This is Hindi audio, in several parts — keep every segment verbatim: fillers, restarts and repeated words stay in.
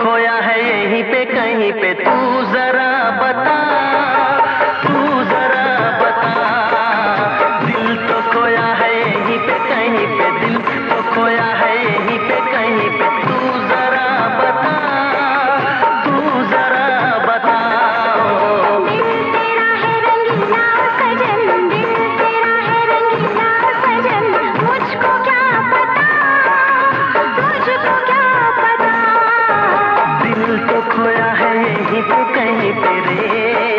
खोया है यहीं पे कहीं पे, तू जरा बता, तू जरा बता। दिल तो खोया है यहीं पे कहीं पे, दिल तो खोया है यहीं पे कहीं पे, तू जरा बता, तू जरा बता। दिल तेरा है रंगीला सजन, दिल तेरा है रंगीला सजन, मुझको क्या पता, मुझको क्या पता। दिल तो खोया है यहीं पे कहीं पे रे।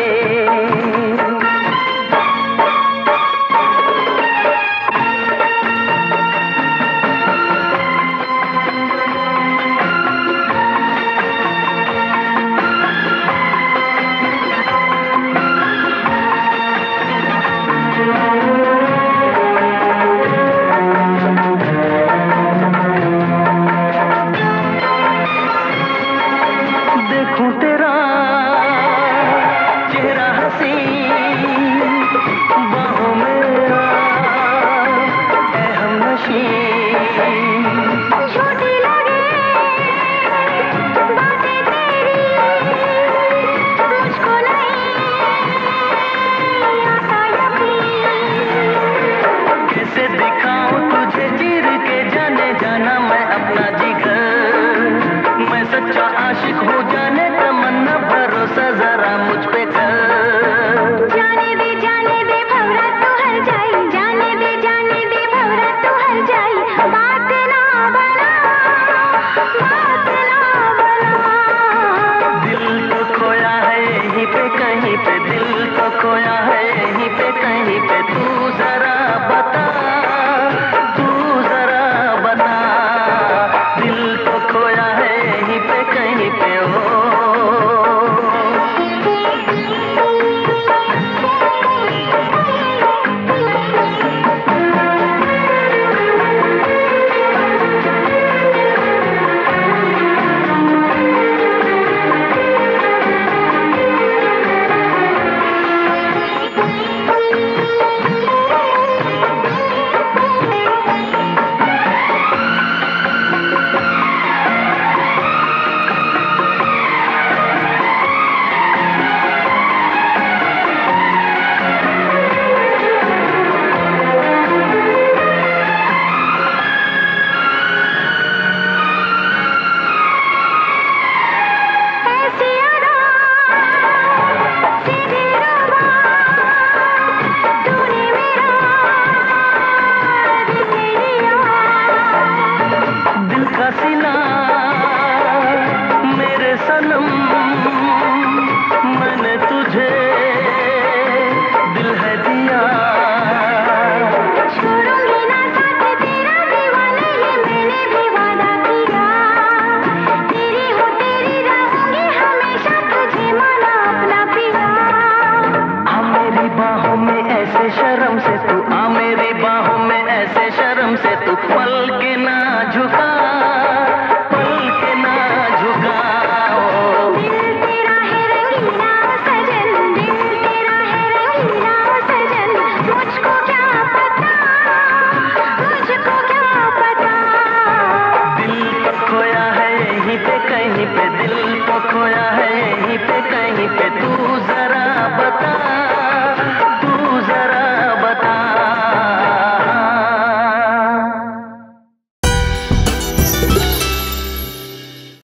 देखूं तेरा चेहरा हसी बाहों में आ, ऐ हमनशी। झूठी लगे बातें तेरी, मुझको नहीं आता यकीन। कैसे दिखाऊं तुझे चीर के जाने जाना मैं अपना जिगर, मैं सच्चा आशिक हूँ जाने तमन्ना भरोसा जरा मुझ पे कर। जाने दे जाने दे भवरा तू हर जाई, जाने दे जाने दे भवरा तू हर जाई। बात ना बना, बात ना बना। दिल तो खोया है यहीं पे कहीं पे, दिल तो खोया है यहीं पे कहीं पे, तू जरा बता, तू जरा बता। दिल तो खोया है यहीं पे कहीं पे ओ। ऐसी अदा सीधे रुबा, तूने मेरा दिल ले लिया। दिल का सिला मेरे सनम